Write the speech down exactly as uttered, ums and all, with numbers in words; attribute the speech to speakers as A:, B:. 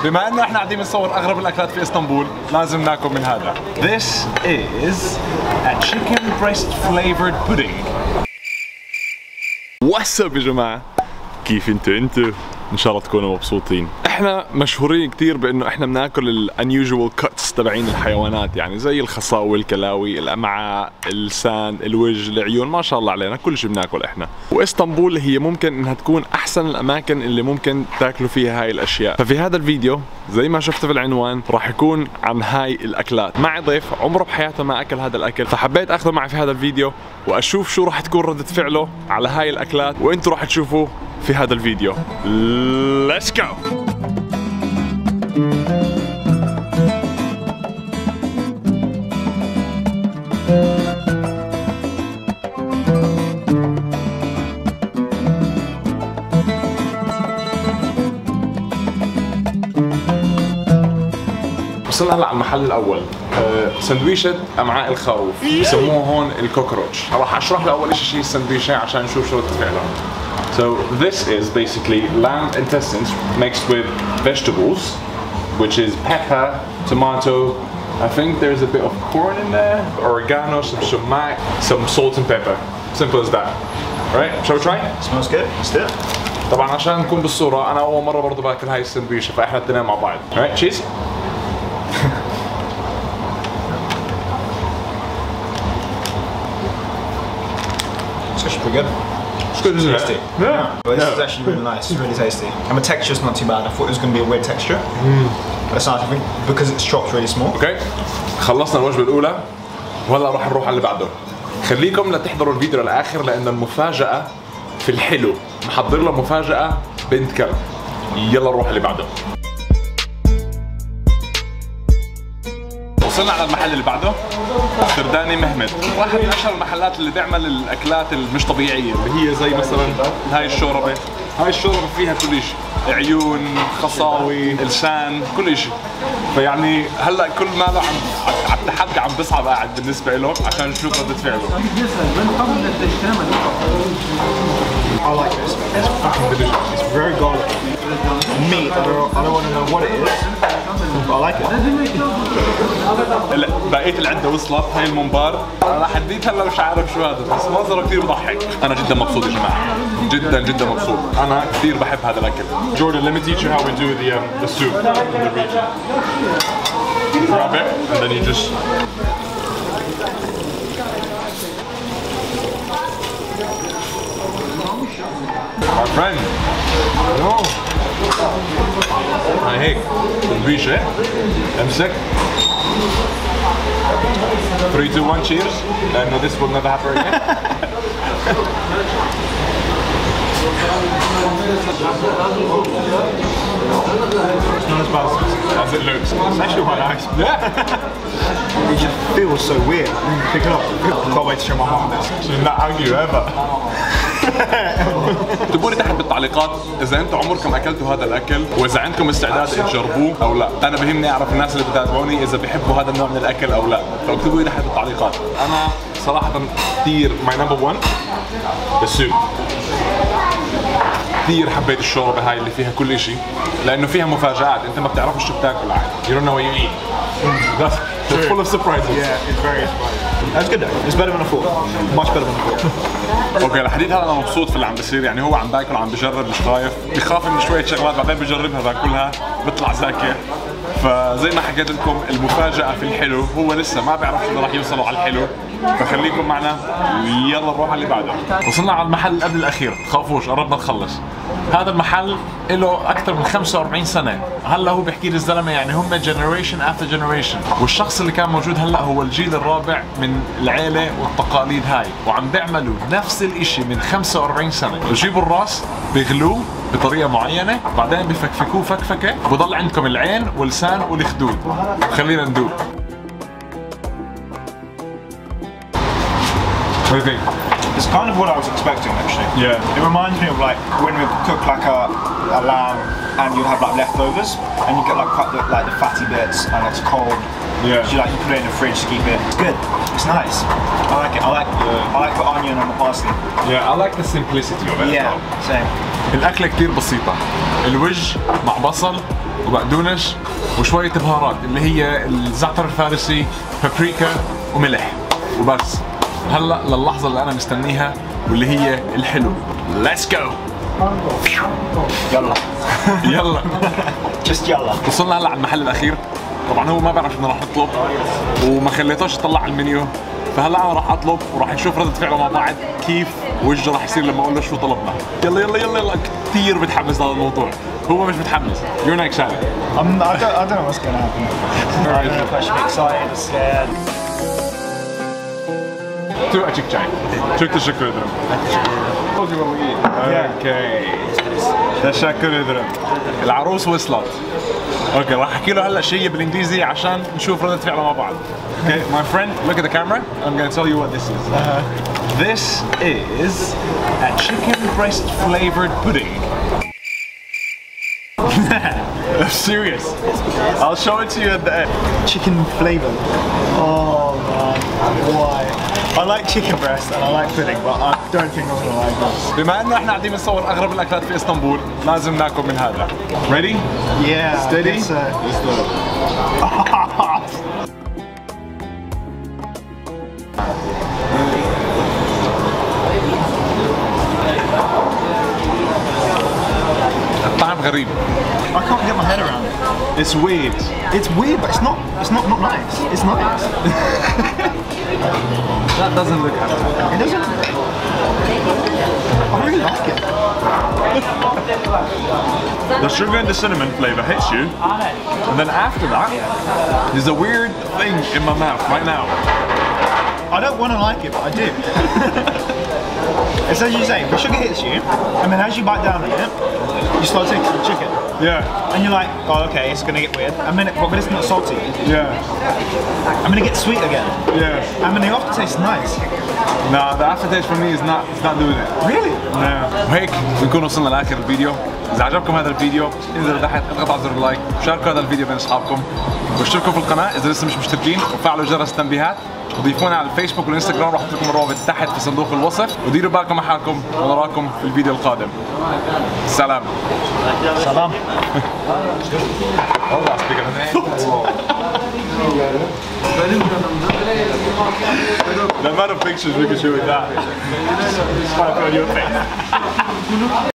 A: بما انه احنا قاعدين بنصور اغرب الاكلات في اسطنبول لازم ناكل من هذا. This is a chicken breast flavored pudding. What's up يا جماعة؟ كيف انتوا انتوا؟ ان شاء الله تكونوا مبسوطين. احنا مشهورين كثير بانه احنا بناكل الانيوجوال كاتس تبعين الحيوانات، يعني زي الخصاوي، الكلاوي، الامعاء، اللسان، الوجه، العيون، ما شاء الله علينا كل شيء بناكل احنا. واسطنبول هي ممكن انها تكون احسن الاماكن اللي ممكن تاكلوا فيها هاي الاشياء. ففي هذا الفيديو زي ما شفتوا في العنوان راح يكون عن هاي الاكلات. معي ضيف عمره بحياته ما اكل هذا الاكل، فحبيت اخذه معي في هذا الفيديو واشوف شو راح تكون ردة فعله على هاي الاكلات، وانتم راح تشوفوا في هذا الفيديو. Let's go! وصلنا هلا على المحل الاول، أه سندويشة امعاء الخروف، بسموه هون الكوكروتش. راح اشرح له اول شيء السندويشة عشان نشوف شو رد فعله. So this is basically lamb intestines mixed with vegetables, which is pepper, tomato. I think there's a bit of corn in there, oregano, some sumac, some salt and pepper. Simple as that. Right? Shall we try?
B: Smells good. Let's do it.
A: طبعا عشان نكون بالصورة أنا أول مرة برضه باكل هاي السندويشة فإحنا الاثنين مع بعض. Alright, cheese.
B: It's actually pretty good.
A: It's good, isn't
B: tasty.
A: it? Yeah.
B: But this
A: yeah.
B: is actually really nice. It's really tasty. And the texture's not too bad. I thought it was going to be a weird texture. Mm. But it's nice. I think because it's chopped really small.
A: Okay. خلصنا الوجبة الأولى وهلا راح نروح على اللي بعده. خليكم لتحضروا الفيديو للآخر لأن المفاجأة في الحلو. محضر له مفاجأة بنت كلب. يلا نروح اللي بعده. وصلنا على المحل اللي بعده، سرداني مهمد، واحد من اشهر المحلات اللي بيعمل الاكلات المش طبيعيه اللي هي زي مثلا هاي الشوربه. هاي الشوربه فيها كل شيء، عيون، خصاوي، لسان، كل شيء. فيعني هلا كل ما له عم على التحدي عم بصعب قاعد بالنسبه له عشان نشوف ردة فعله.
B: I like this. It's fucking delicious. It's very garlicky. Meat. I don't, I don't want to know what it is, but I like it.
A: هلا بقيت العده وصلت، هاي الممبار. انا حديت هلا مش عارف شو هذا بس منظره كثير بضحك. انا جدا مبسوط يا جماعه، جدا جدا مبسوط. انا كثير بحب هذا الاكل. Jordan, let me teach you how we do the um, the soup in the region. You grab it and then you just. My friend. No. هاي هيك سندويشة امسك three two one cheers لأنه this will never happen again.
B: It's not as bad
A: As it looks.
B: It's actually quite nice.
A: Yeah.
B: It just feels so weird. Pick it up. Can't wait to show my mum this.
A: She's not hungry ever. اكتبوا لي تحت بالتعليقات اذا انتم عمركم اكلتوا هذا الاكل واذا عندكم استعداد تجربوه او لا. انا بهمني اعرف الناس اللي بتابعوني اذا بيحبوا هذا النوع من الاكل او لا، فاكتبوا لي تحت بالتعليقات. انا صراحه كثير ماي نمبر واحد السوب. كثير حبيت الشوربه هاي اللي فيها كل شيء لانه فيها مفاجآت، انت ما بتعرفش شو بتاكل عادي. You don't know what you eat. That's, that's full of surprises.
B: Yeah, it's very surprising. That's good though. It's better than I thought. Much better than I thought.
A: اوكي الحديث هذا انا مبسوط في اللي عم بيصير، يعني هو عم باكل وعم بجرب، مش خايف، بخاف من شويه شغلات بعدين بجربها باكلها بطلع زاكي. فزي ما حكيت لكم المفاجأة في الحلو، هو لسه ما بيعرف شو راح يوصلوا على الحلو، فخليكم معنا ويلا نروح على اللي بعده. وصلنا على المحل قبل الاخير، تخافوش قربنا نخلص. هذا المحل له اكثر من خمسة وأربعين سنة، هلا هو بيحكي لي الزلمه يعني هم جنريشن افتر جنريشن، والشخص اللي كان موجود هلا هو الجيل الرابع من العيله والتقاليد هاي، وعم بيعملوا نفس الاشي من خمسة وأربعين سنة. بجيبوا الراس بيغلوه بطريقه معينه، بعدين بفكفكوه فكفكه، بضل عندكم العين واللسان والخدود. خلينا ندوق. What do you think?
B: It's kind of what I was expecting actually.
A: Yeah.
B: It reminds me of like when we cook like a, a lamb and you have like leftovers and you get like quite the, like the fatty bits and it's cold.
A: Yeah.
B: So you like you put it in the fridge to keep it. It's good. It's nice. I like it. I like yeah. I like the onion and the parsley.
A: Yeah, I like the simplicity of it.
B: Yeah, same.
A: الأكلة كتير بسيطة، الوجه مع بصل وبقدونس وشوية بهارات اللي هي الزعتر الفارسي، بابريكا وملح وبس. هلا للحظة اللي أنا مستنيها واللي هي الحلو. Let's go.
B: يلا
A: يلا.
B: just يلا.
A: وصلنا هلا على المحل الأخير. طبعا هو ما بيعرف إنه راح نطلب وما خليتوش يطلع على المنيو، فهلا انا راح اطلب وراح نشوف ردة فعله مع بعض كيف وجهه راح يصير لما اقول له شو طلبنا. يلا يلا يلا يلا. كثير متحمس لهذا الموضوع. هو مش متحمس. You're not excited.
B: I'm, I, don't, I don't know what's going to happen. I don't know if I should be excited or scared.
A: شو أشيك شاي؟ شو تشكر درم؟ اوكي. تشكر درم. العروس وصلت. اوكي راح احكي له هلا شيء بالانجليزي عشان نشوف ردة فعله مع بعض. Okay, my friend, look at the camera. I'm going to tell you what this is. Uh-huh. This is a chicken breast flavored pudding. I'm serious. I'll show it to you at the end.
B: Chicken flavor. Oh man, why? I like chicken breast and I like pudding, but I don't think I'm gonna like this.
A: بما انه احنا قاعدين بنصور اغرب الاكلات في اسطنبول، لازم ناكل من هذا. Ready?
B: Yeah.
A: Steady?
B: Yes, sir.
A: الطعم غريب.
B: I can't get my head around it.
A: It's weird.
B: It's weird, but it's not. It's not not nice. It's nice.
A: That doesn't look happy.
B: It doesn't. I really like it.
A: The sugar and the cinnamon flavor hits you, and then after that, there's a weird thing in my mouth right now.
B: I don't want to like it, but I do. It's as you say, the sugar hits you, and then as you bite down on it, you start tasting the chicken.
A: Yeah.
B: And you're like, oh, okay, it's gonna get weird. And then, it, but it's not salty.
A: Yeah.
B: I'm gonna get sweet again.
A: Yeah.
B: And then the aftertaste is nice.
A: No, the aftertaste for me is not, it's not doing it.
B: Really?
A: No. وهيك بنكون وصلنا لاخر الفيديو. اذا عجبكم هذا الفيديو انزلوا تحت اضغطوا على زر اللايك، شاركوا هذا الفيديو بين اصحابكم، واشتركوا في القناه اذا لسه مش مشتركين، وفعلوا جرس التنبيهات، وضيفونا على الفيسبوك والانستغرام، راح احط لكم الروابط تحت في صندوق الوصف، وديروا بالكم على حالكم، ونراكم في الفيديو القادم. سلام.
B: سلام.
A: والله speaking The amount of pictures we can shoot with that. Just trying to put on your face.